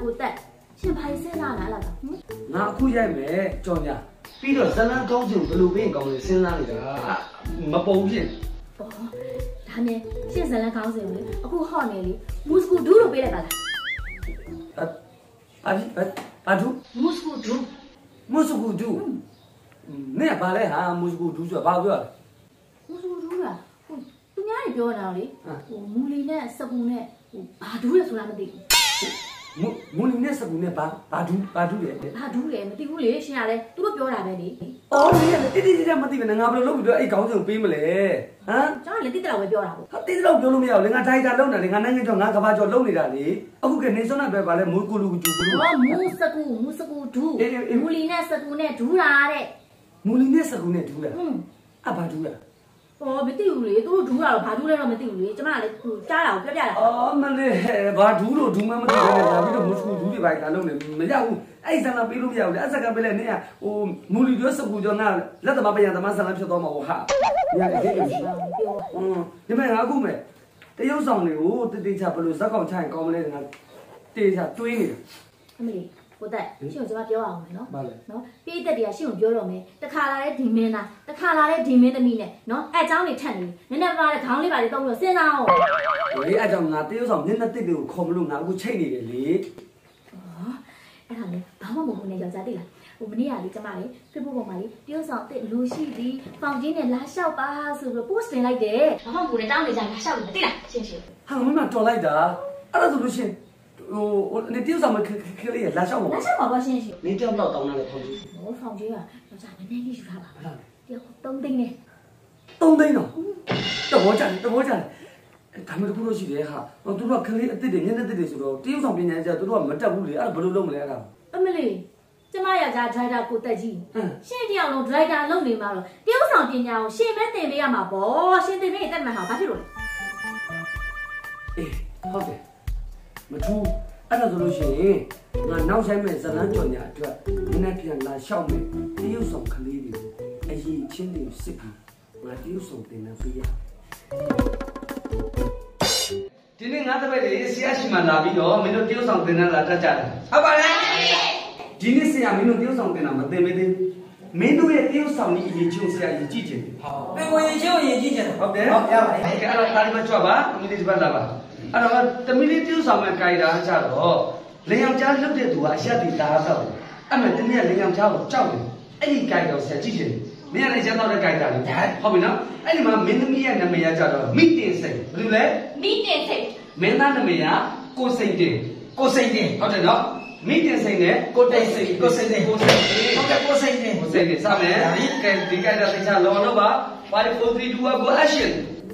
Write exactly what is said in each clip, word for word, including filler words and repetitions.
ကိုတက်ရှင်ဘာစဉ်းစားလာလားငါအခုရိုက်မယ်ကြော်ညာပြီးတော့ဇလန်းကောင်းစုံဘယ်လိုပြင်ကောင်းလဲစဉ်းစားနေတာမပုံဖြစ်ပေါ့ဒါနဲ့ရှင်ဇလန်းကောင်းစုံလေအခုဟော့နေလေမူစကူဒူးလို့ပေးလိုက်ပါလားဘာဘာဘာဒူးမူစကူဒူးမူစကူဒူးနဲ့ဘာလဲဟာမူစကူဒူးဆိုတာဘာပြောလဲမူစကူဒူးလားဟိုသူများတွေပြောတာလေဟိုမူလီနဲ့စကူနဲ့ဟိုဘာဒူးလဲဆိုတာမသိဘူးမူမူလီနဲ့စကူနဲ့ဘာဘာဒူးဘာဒူးလဲဘာဒူးလဲမသိဘူးလေရှင်ရတယ်သူတို့ပြောတာပဲလေအော်လေတိတိကျကျမသိဘူးငါဘယ်လိုလုပ်ပြီးတော့အဲ့ခေါင်းစုံပေးမလဲဟမ်ကျွန်တော်လည်းတိတိတော့ပဲပြောတာပေါ့ဟာတိတိတော့ပြောလို့မရဘူးလေငါထိုင်တာလုံနေလေငါနိုင်ငံကျော်ငါကဘာကျော်လုံနေတာလေအခုကနေစွန်းနာပဲဗာလဲမူကူလူကျူကူလူဟောမူစကူမူစကူဒူးမူလီနဲ့စကူနဲ့ဒူးတာတဲ့မူလီနဲ့စကူနဲ့ဒူးတာဟွန်းအဘာဒူးတာ哦，没对不嘞，都是猪啊，爬猪来了没对不嘞，怎么嘞？加了，不要加了。 哦，那嘞，爬猪了，猪嘛没对嘞，那边都没出猪的白干了嘞，没家伙，哎，上那边路没有嘞，哎，这个边嘞，你呀，哦，木里就是古叫那，那他妈不样，他妈上那票多嘛我哈，你看这个东西，嗯，你们阿姑没？这有上的哦，这这下不如啥搞菜搞么嘞？那这下追你。 阿妹，我带，先用这把表啊，没喏，喏，别的地啊，先用表了没？这卡拉的地面呐，这卡拉的地面的面呢，喏，哎，长得称的，人家把这扛里把的东西先拿哦。 喂，哎，长伢这有上，人家这边看不拢，哪个菜的嘞？ 哦，哎，他呢，爸爸母母呢要咋的啦？我们呢啊，你怎么嘞？这不讲嘛嘞？有上的露西的，房间呢拉小巴是不是不是来的？爸爸母呢当的讲拉小的，对啦，谢谢。 哈，我们找来的，啊，那是不行。我我你丢上面可可可以拉小我， 拉小宝宝先行。 你钓不到到哪里跑去？ 我房间啊，要咋个那你说他吧？要冬天呢？ 冬天呢？等我讲，等我讲，他们都不说去的哈，我都说可以对的，人家对的说了，丢上边人家都说没找不来，啊不都弄不来了。 阿妹嘞，这嘛要咋拽着过得去？嗯，现在要弄拽着弄的嘛了，丢上边人家先买对面呀嘛不，先对面也得买好，把去了。 哎，好的。မထူးအဲ့ဒါဆိုလို့ရှိရင်ငါနောက်ဆိုင်မဲ့ဇလန်းကြော်ညာအတွက်နည်းနည်းပြန်လာလျှောက်မယ်တရုပ်ဆောင်ကလေးတွေကိုအရေးချင်းတွေစစ်ပြီးငါတရုပ်ဆောင်တင်နေပေးရဒီနေ့ငါတပည့်တွေဆရာရှိမှလာပြီးတော့မင်းတို့တရုပ်ဆောင်တင်နေလာတတ်ကြတယ်ဟုတ်ပါလားဒီနေ့ဆရာမင်းတို့တရုပ်ဆောင်တင်တာမတင်မသေးမင်းတို့ရဲ့တရုပ်ဆောင်ကြီးအရေးချင်းဆရာကြီးကြည့်ချင်တယ်ဟုတ်ဘယ်ကိုရေးချင်းရေးကြည့်ချင်တယ်ဟုတ်တယ်ဟုတ်ရပါတယ်အဲ့ဒါဒါလေးမကြွပါအမီလေးဒီဘက်လာပါအဲ့တော့တမီလေးပြုဆောင်မဲ့ကြိုင်တာကြတော့လင်ယောက်ျားလှုပ်တဲ့သူကအရက်တီတာတော့အဲ့မဲ့တမီးကလင်ယောက်ျားကိုကြောက်တယ်အဲ့ဒီကြိုင်တော့ဆက်ကြည့်ချင်မင်းကလည်းရက်တော့တဲ့ကြိုင်တာလေဟုတ်ပြီနော်အဲ့ဒီမှာမင်းသမီးရဲ့နာမည်ကကြတော့မိတင်စိတ်ဘယ်လိုလဲမိတင်စိတ်မင်းသားနာမည်ကကိုစိတ်တင်ကိုစိတ်တင်ဟုတ်တယ်နော်မိတင်စိတ်နဲ့ကိုတိတ်စိတ်ကိုစိတ်တင်ကိုစိတ်တင်ဟုတ်ကဲ့ကိုစိတ်တင်ကိုစိတ်တင်စမယ်ဒီကဲဒီကြိုင်တာသိချလောလို့ပါfive four three two one go action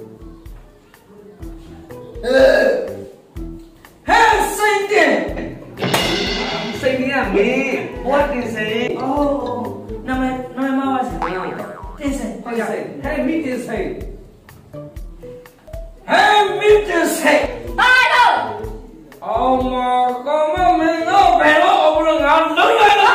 ဟဲ့စိတ်တင်စိတ်ကမင်းဘာတင်စိတ်အော်နာမည်နာမည်မပါစေတင်စိတ်ဟုတ်ကဲ့ဟဲ့မိတင်စိတ်ဟဲ့မိတင်စိတ်ဘာလို့အော်မကောမမင်းတော့ဘယ်တော့အဘလို့ငါလုံးရလား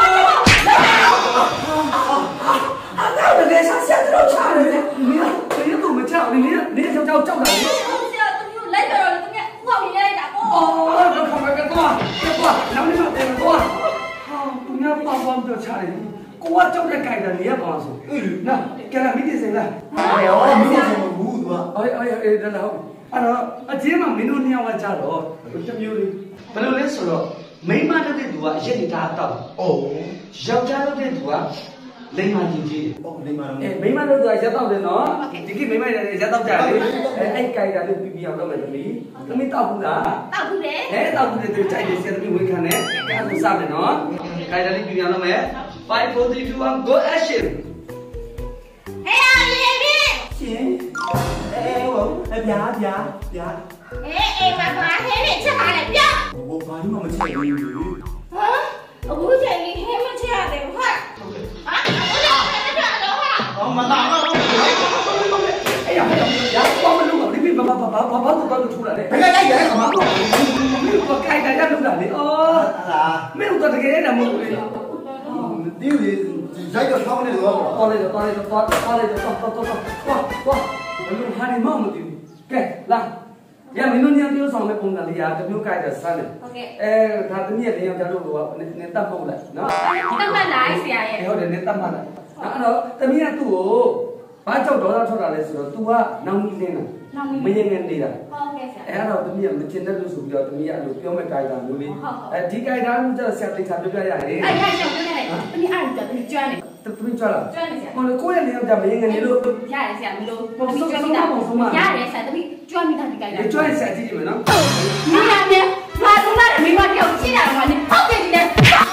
အဲ့ဒါတကယ်ဆက်ဆက်တော့ချရတယ်မင်းမင်းတို့မချဘူးမင်းမင်းကြောက်ကြောက်တာလေလိုက်တော့လည်းသူကဥအောင်ရလိုက်တာပေါ့အော်တော့ခမကတော့ကတော့နောက်နေ့မှတယ်တော့ဟာသူများပါပါတော့ချတယ်ကိုကကြောက်တဲ့ကြိုက်တာနေရပါဆိုနာကဲလာမိတင်စင်လားဟာရောမိတင်စင်မဘူးသူကအေးအေးအေးဒါတော့အဲ့တော့အချင်းမှမင်းတို့နှစ်ယောက်ကကြတော့တမျိုးလေးဘယ်လိုလဲဆိုတော့မိန်းမတက်တဲ့သူကအရက်နေတာတော့အိုးယောက်ျားတက်တဲ့သူကလိမ္မာကြီးကြီး။အော်လိမ္မာတော့အဲမိမတို့ကရက်တော့တယ်နော်ဒီကိမိမတွေရက်တော့ကြတယ်အဲအဲ့ကြိုက်တာလေးပြီးပြီးအောင်လုပ်မယ်သမီးသမီးတောက်ဘူးလားတောက်ဘူးလေအဲတောက်ဘူးလေသူကြိုက်တယ်ဆရာသမီးဝေခံတယ်အဲ့ဒါစတယ်နော်ကြိုက်တာလေးပြီးပြီးအောင်လုပ်မယ် five four three two one go action ဟဲ့အောင်ရေပြီရှင်အဲဟိုအပြားပြားပြားအေးအေးမပါဟဲ့ချက်ပါလေပြဟိုဘာလို့မှမချက်ဘူးဟမ်အခုချိန်ကြီးဟဲ့မချက်ရတယ်ဟုတ်ဟာဟုတ်ကဲ့ဟာဟုတ်တယ်ဟဲ့ချက်တော့ဟာဟောမသားတော့哎呀，呀，光没弄啊！你别把把把把把把都把都出来了。 别来来干嘛？ 没有我改改改弄来的哦。 啊？ 没有做这个的么？ 你有的在叫他们那个。 到来就到来就到到来就到到到到，哇哇！我弄喊你妈么的，给来， ရမင်းတို့ညပြောဆောင်မဲ့ပုံစံလေးရာတမျိုးကြိုက်တဲ့ဆန်းတယ်ဟုတ်ကဲ့အဲဒါသမီးရဲ့လင်းယောက်ျားတို့ကနည်းတတ်ပုတ်လိုက်နော်တတ်မှတ်လိုက်ဆရာရဲ့ဟုတ်တယ်နည်းတတ်မှတ်လိုက်အဲ့တော့သမီးကသူ့ကိုဘာကြောက်ဒေါသထွက်တာလဲဆိုတော့ तू ကနောင်မီလင်းတာမရင်ငယ်နေတာဟုတ်ကဲ့ဆရာအဲ့တော့သမီးကမချင်တဲ့လို့ဆိုပြီးတော့သမီးကအဲ့လိုပြောမဲ့ကြိုက်တာမျိုးလေးအဲဒီကြိုက်တာမျိုးကျတော့ဆရာတိတ်ခါပြောပြရရင်အဲ့ရရှောင်းနေတယ်သမီးအားကြတယ်ကျွမ်းတယ်သမီးကြွလာကျွမ်းနေဆရာဟိုလေကိုယ့်ရဲ့လင်းယောက်ျားမရင်ငယ်နေလို့ရတယ်ဆရာမလို့သမီးကျွမ်းမိတာရတယ်ဆရာသမီးကျွမ်းမိတာဒီကြိုက်တာကြွရင်ဆရာကြည့်ကြည့်မယ်နော်မိရတယ်ဘာလို့လဲမိမတယောက်ရှိတာကလည်းဟုတ်တယ်ဒီနဲ့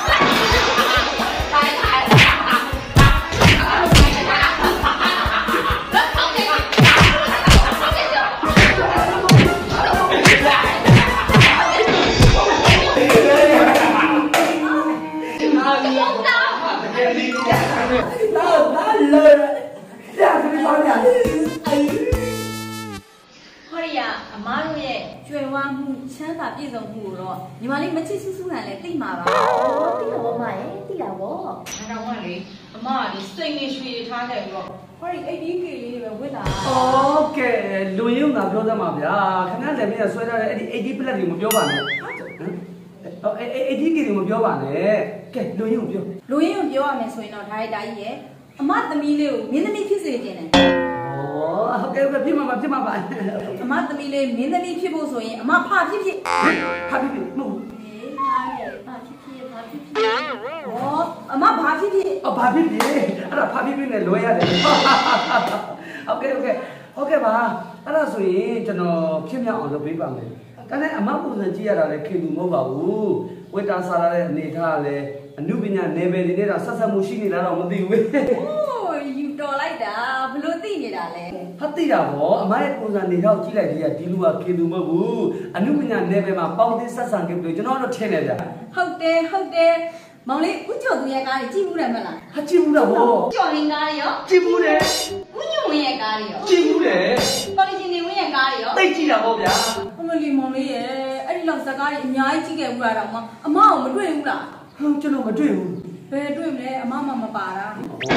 ပြည်စုံမှုတော့ညီမလေးမချစ်ဆူဆူခံလဲသိမှာပါတိတော်မရဲ့တိတာဗောဒါတော့ကလေအမကလေစိတ်နေရွှေထားတယ်ပြီးတော့ဟောဒီ eighty K လေးပဲဝစ်လာโอเคလူရင်းကပြောသမှာဗျာခင်ဗျားလည်းမင်းဆွဲထားတဲ့အဲ့ဒီ eighty plus တွေမပြောပါနဲ့ဟမ်ဟောအဲ့ eighty K တွေမပြောပါနဲ့ကဲလူရင်းကိုပြောလူရင်းကိုပြောရမယ်ဆိုရင်တော့ဒါရိုက်တာကြီးရဲ့အမသမီးလေးကိုမင်းသမီးဖြစ်စေခြင်းတယ်ဩဟုတ်ကဲ့ပြစ်မှာပါပြစ်မှာပါအမသမီးလေးမင်းသမီးဖြစ်ဖို့ဆိုရင်အမဖဖြစ်ဖြစ်ဖဖြစ်ဖြစ်မဟုတ်ဟာရဲ့ဖဖြစ်ဖြစ်ဖဖြစ်ဖြစ်ဟောအမဘာဖြစ်ဖြစ်အော်ဘာဖြစ်ဖြစ်အဲ့ဒါဖဖြစ်ဖြစ်နဲ့လွယ်ရတယ်ဟုတ်ကဲ့ဟုတ်ကဲ့ဟုတ်ကဲ့ပါအဲ့ဒါဆိုရင်ကျွန်တော်ဖြစ်မြောက်အောင်လုပ်ပေးပါမယ်ဒါနဲ့အမပုံစံကြည့်ရတာလည်းခင်လူမဟုတ်ပါဘူးဝိတာစားရတဲ့အနေထားလည်းအနုပညာနယ်ပယ်တွေနဲ့တော့ဆက်ဆက်မှုရှိနေလားတော့မသိဘူးအိုးယူတော်လိုက်တာဘလို့သိနေတာလဲဟာသိတာဗောအမရဲ့ပုံစံနေတော့ကြည့်လိုက်သေးရဒီလူကခင်လူမဟုတ်ဘူးအနုပညာနယ်ပယ်မှာပေါင်းသိဆက်ဆံခဲ့ပြီးကျွန်တော်တို့ထင်နေကြဟုတ်တယ်ဟုတ်တယ်မောင်လေးဦးကျော်သူရဲ့ကားကြီးကြည့်မှုတယ်မလားဟာကြည့်ဘူးတော့ဗောကျော်ရင်ကားရောကြည့်ဘူးတယ်ဦးညွန့်ဝင်းရဲ့ကားရောကြည့်ဘူးတယ်ပေါ်လီဂျီနေဝင်းရဲ့ကားရောသိကြည့်တာဗောဗျာအမလီမောင်လေးရဲ့အဲ့ဒီလောက်ဇာကားကြီးအများကြီးကြည့်ခဲ့ဘူးလားတော့မအမအောင်မတွေ့ဘူးလားဟမ်ကျွန်တော်မတွေ့ဘူးဘယ်တွေ့မလဲအမမမပါတာ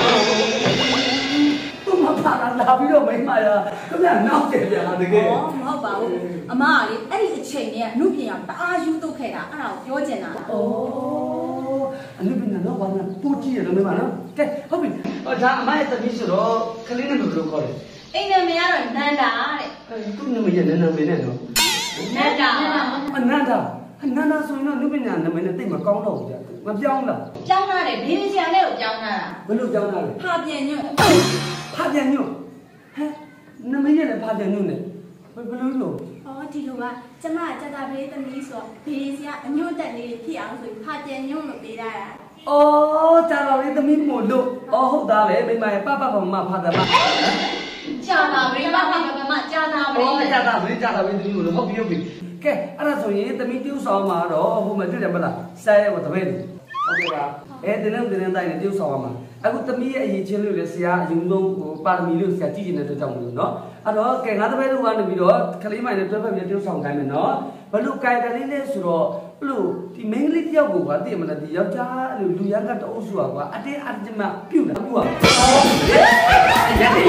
သူမပါလာလာပြီးတော့မိမရခင်ဗျာနောက်တယ်ဗျာတကယ်ဟောမဟုတ်ပါဘူးအမကလေအဲ့ဒီအချိန်တည်းကအမှုပြင်အောင်တအားယူတုတ်ခဲ့တာအဲ့ဒါကိုပြောချင်တာဩအနုပညာတော့ဘာမှပူကြည့်ရလို့မိမနော်ကဲဟုတ်ပြီဟောဒါအမရဲ့သမီးဆိုတော့ကလေးနဲ့ဘယ်လိုခေါ်လဲအိမ်နာမည်ကတော့နန္ဒာတဲ့သူ့နာမည်ရဲ့နာမည်နဲ့နော်နန္ဒာအနန္ဒာအနန္ဒာဆိုရင်တော့နုပညာနာမည်နဲ့တိတ်မကောင်းတော့ဘူးကြာမပြောင်းလားကျောင်းသားတယ်ဘေးစီယန်လေးကိုကျောင်းသားတာဘယ်လိုပြောင်းတာလဲဖာပြန်ညွန့်ဖာပြန်ညွတ်ဟဲ့နာမည်နဲ့လည်းဖာပြန်ညွတ်နေဘယ်ဘယ်လိုလုပ်อ๋อဒီလိုကကျမကကြတာဘေးသမီးဆိုဘေးစီကအညွန့်တက်လေးဖြစ်အောင်ဆိုဖာပြန်ညွန့်လို့ပေးတာဩကြာတော်လေးသမီးမို့လို့ဩဟုတ်သားလေမိမရဲ့ပပပမဖာတယ်မကြာတာဘေးပါပါပါမကြာတာဘေးဩကြာတာဘေးကြာတာဘေးသမီးမို့လို့ဟုတ်ပြီဟုတ်ပြီကဲအဲ့ဒါဆိုရင်သမီးtiêuဆောင်မှာတော့ဟိုမှာတွေ့တယ်မလားဆဲရဲကိုတပည့်တယ်ဟုတ်ကဲ့ပါအဲတင်းလုံးတင်းတိုင်းနဲ့tiêuဆောင်မှာအခုသမီးရဲ့အရေးချင်းလို့လေဆရာအယူဆုံးဟိုပါရမီလို့ဆရာကြည့်နေတဲ့အတွက်ကြောင့်မလို့เนาะအဲ့တော့ကဲငါတပည့်တို့ကနေပြီးတော့ခလေးမိုင်နဲ့တွဲဖက်ပြီးtiêuဆောင်ခိုင်းမယ်เนาะဘလို့ကြိုက်တယ်လေးလဲဆိုတော့ဘလို့ဒီမိန်းကလေးတယောက်ကိုကွာသိရမလားဒီယောက်ျားလူလူရန်ကတအုပ်စုကွာအတင်းအတင်းမပြုတ်တာပြုတ်อ่ะရတယ်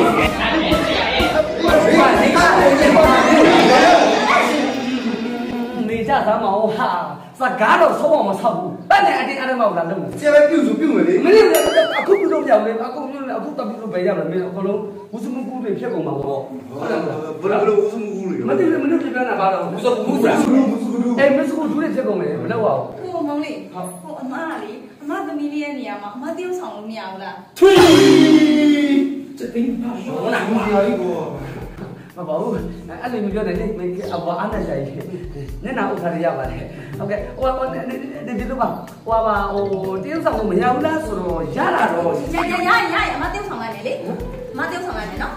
နေကြသားမအောင်ဟာစကားတော့ဆုံးအောင်မဆောက်ဘူးအဲ့နဲ့အတင်းအတင်းမအောင်လာလုံးတယ်ဆရာပဲပြုစုပြုမယ်လေမင်းလည်းအခုပြုလုပ်ပြောင်းလေအခုပြုလို့အခုတပြုလို့ပဲရမယ်မင်းအကုန်လုံးဝုစုမှုကူတွေဖြစ်ကုန်မှာပေါ့ဟုတ်လားဘယ်လိုဦးစုမှုကူလေမသိဘူးမင်းတို့ပြောနေတာပါတော့ဝုစုမှုကူလားအေးမစုကူတွေဖြစ်ကုန်မယ်မလုပ်ပါဘူးဟိုမောင်လေးဟိုအမကလေအမသမီးလေးရဲ့နေရာမှာအမတယောက်ဆောင်လို့မရဘူးလားထွေးစတင်ပါတော့နာမကြီးကိုမပါဘူးအဲ့လိုမျိုးပြောတယ်လေမင်းအဘွားအားနဲ့ဆိုင်ညနာဥစ္စာရရပါတယ်ဟုတ်ကဲ့ဟိုဟိုဒီဒီတော့ပါဟိုပါဟိုတရုပ်ဆောင်လို့မရဘူးလားဆိုတော့ရတာတော့ရရရရအမတယောက်ဆောင်လိုက်မယ်လေအမတယောက်ဆောင်လိုက်မယ်နော်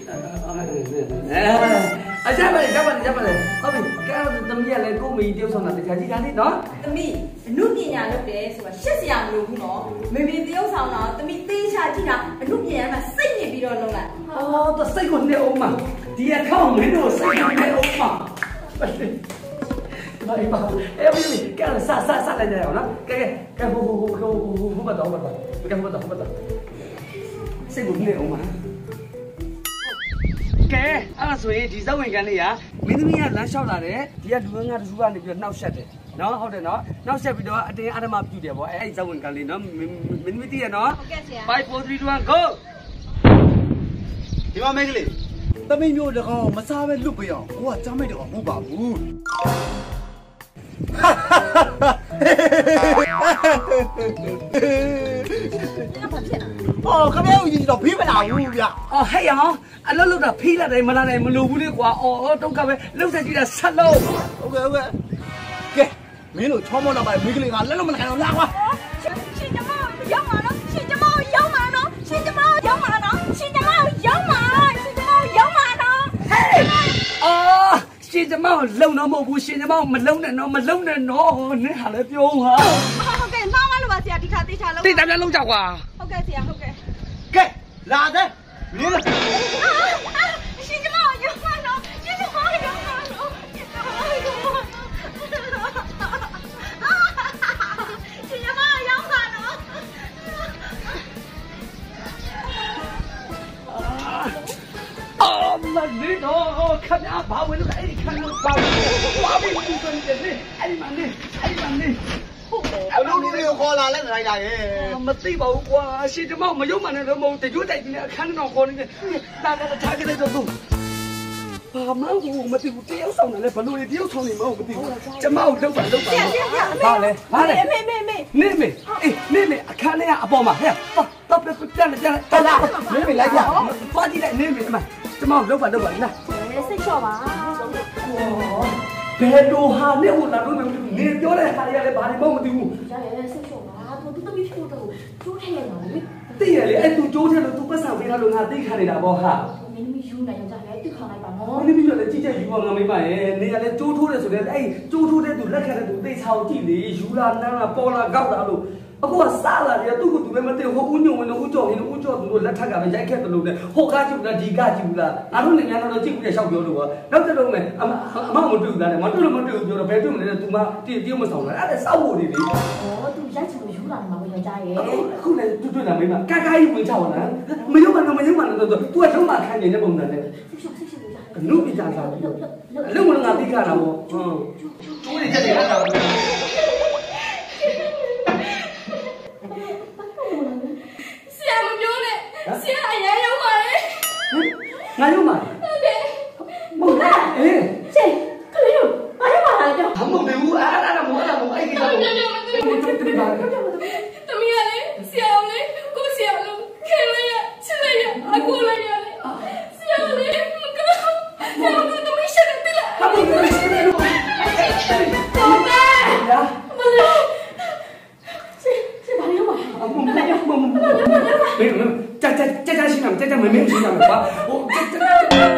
အကြမ်းပါလေကြမ်းပါလေကြမ်းပါလေဟုတ်ပြီကဲသမီးကလည်းကိုမီတရုပ်ဆောင်တာတခြားကြီးတာလေနော်သမီးအမှုပညာလုပ်တယ်ဆိုတာရှက်စရာမလိုဘူးနော်မေမေတယောက်ဆောင်တာသမီးသေးချာကြည့်တာအမှုပညာမှာစိတ်ညစ်ပြီးတော့လုပ်လိုက်အော်တော့စိတ်ကိုနေအောင်မဒီအခေါင်းမင်းတို့စိတ်ကိုနေအောင်မဘာလဲဘာအဲ့ဘီကဲဆာဆာဆာလိုက်ကြအောင်နော်ကဲကဲဟိုဟိုဟိုဟိုဟိုဘာတော့ဘာတော့ကဲဘာတော့ဘာတော့စိတ်ကိုနေအောင်မကဲအဲ့ဒါဆိုရင်ဒီဇက်ဝင်ကန်လေးကမင်းသမီးကလမ်းလျှောက်လာတယ်ဒီကလူငါတစုကနေပြီးတော့နှောက်ဆက်တယ်နော်ဟုတ်တယ်နော်နှောက်ဆက်ပြီးတော့အတင်းအဓမ္မပြုတယ်ဗောအဲ့ဒီဇက်ဝင်ကန်လေးနော်မင်းသမီးတည်းရနော်ဟုတ်ကဲ့ဆရာ five four three two one go ဒီမှာမိန်းကလေးသမီးမျိုးတကောင်မစားပဲလွတ်ပေးအောင်ကိုကကြားမိတ်တကောင်မဟုတ်ပါဘူး哦，可别有你到皮不拉乌呀！ 哦，嘿呀，啊，老老的皮了的，没拉的，没老不的瓜，哦哦，都干呗，老在这里吃喽。 OK OK，给，没路超毛老板，没个那个，来了么来了，拉qua。 新家猫养马呢？新家猫养马呢？新家猫养马呢？新家猫养马，新家猫养马呢？ 嘿，哦。现在嘛，老那么不，现在嘛，没老那喏，没老那喏，你还来表哈？ 好嘅，拉完了吧？先地下地下楼。 对，咱家老家伙。 好嘅，先好嘅。 给，拉的，来了。 啊啊！新家猫养马呢？新家猫养马呢？新家猫养马呢？啊哈哈！新家猫养马呢？ 啊。啊，那你喏，看家把我那个哎，看那把我，把我不分的呢，哎妈呢，哎妈呢。 我路路有好啦，来来来耶！ 没对吧？我现在嘛没有嘛那个嘛，得就在这看那好那个，那那个差个那种路。啊妈，我没对，这要上来了，不路的要上来嘛，我不对，这嘛我老板老板。好嘞，好嘞。 妹妹妹， 妹妹，哎，妹妹，看那呀，阿宝嘛，哎呀，到到别别了别了，到啦，妹妹来点，快点来，妹妹嘛，这嘛老板老板来。 哎，谁说吧？ 哇，别多哈，你我那都能，你掉来哈呀来把你帮我丢。 家里谁说吧？都都都没听到，昨天了嘞。 对呀，哎，都昨天了，都不上回他弄下对看的啦，不哈。 你们有那样子来对抗来吧喏。 你们觉得这些鱼我我没买哎，你看那做出的时候，哎，做出的都那看的都对超地的，油啦、那啦、包啦、搞啦都。啊，我啥啦？人家都个都没么对，我乌牛乌牛乌叫，人乌叫都来他干嘛？人家看到路的，好干就啦，地干就啦，哪种人家那都进不了小标路啊？那这种没，啊嘛啊嘛没对的，嘛对了没对的，就白对没得，都嘛地地没上来，那少我的的。 哦，都人家就油啦嘛，我人家耶。 后来都对了没嘛，嘎嘎一回炒了，没有嘛那没有嘛那都都，都是嘛看人家不能的。努比家啥？那我那地干了不？嗯，我得这里干啥？哪有嘛？冇啦，哎， 这可能有，哪有嘛来着？ 他冇对我，啊，那那冇那冇，哎，给他冇。你这这嘛？ 怎么样嘞？笑嘞，过笑了，看了呀，吃了呀，啊过了呀嘞，笑嘞，我哥，笑哥都没想到的了。 他冇对我，对我， 宝贝， 呀， 不是， 这这哪有嘛？ 啊冇冇冇冇冇，没有没有，在在在在心上，在在门面心上的话，我这这。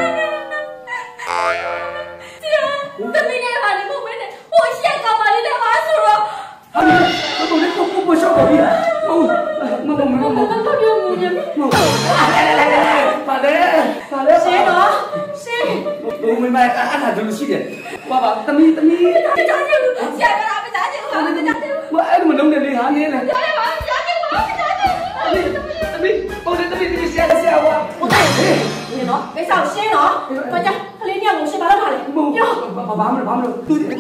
怎么样嘛？你不没的，我想干嘛你在玩什么？ 啊，我我我我我小宝贝，我我我我我我我，来来来来来，快点快点， 谁呢？谁？ 我明白，俺俺就是细的，爸爸，等你等你， 这家境，下个哪不家境好？这家境， 我爱怎么弄的你哈你呢？ 家境好，家境好，家境。 等你等你，我等等你你下下我， 我带你，你喏，别上心喏，大家，他连两公是把他打的， 有，爸爸们爸们都得。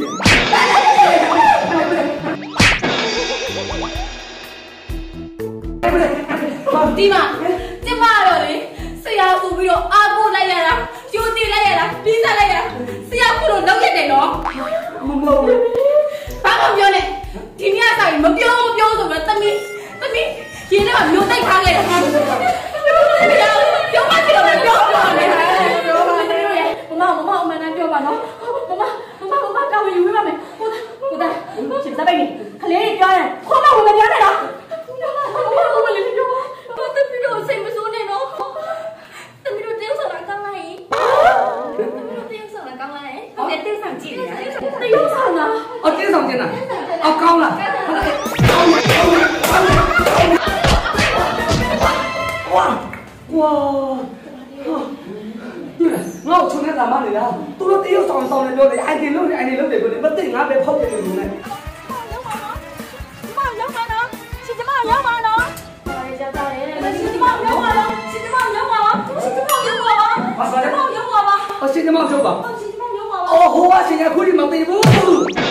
ဒီမှာကျမတော့လေဆရာဆိုပြီးတော့အားကိုးလိုက်ရတာယူတည်လိုက်ရတာပြီးစားလိုက်ရတာဆရာခုလိုလောက်ရတယ်နော်မမဟုတ်ဘာမှပြောနဲ့ဒီနေ့အစားမပြောမပြောဆိုတော့တမီးတမီးရင်းထဲမှာမျိုးတိုက်ထားခဲ့တာပြောမှပြောတယ်ပြောပါနဲ့ပြောပါနဲ့မမမမအမှန်တမ်းပြောပါနော်မမမမမကောင်းယူပေးပါမယ်ဟုတ်တယ်ဟုတ်တယ်ရှင်စားပိတ်နေခလေးတွေပြောရင်ခေါ်မဝင်မပြောနဲ့နော်မမမလေးပြောပါတမီးတို့စိတ်မဆိုးနဲ့နော်တမီးတို့တင်းဆိုတာကောင်းလိုက်တမီးတို့တင်းဆိုတာကောင်းလိုက်ဟုတ်တယ်တင်းဆောင်ကြည့်နေတင်းဆောင်လား哦，这上去了，哦，高了，高了，高了，高了，哇哇，对了，我从那干嘛来了？都是得有上上来了的，爱的了的，爱的了的，不的，不对，俺别跑这个路呢。 妈养马呢？是什么养马呢？ 是什么养马呢？是什么养马？是什么养马？ 啊，啥的？ 什么养马？ ရှင်ကျမပြောပါရှင်ကျမရုံးပါပါအော်ဟိုကရှင်ကခုဒီမသိဘူး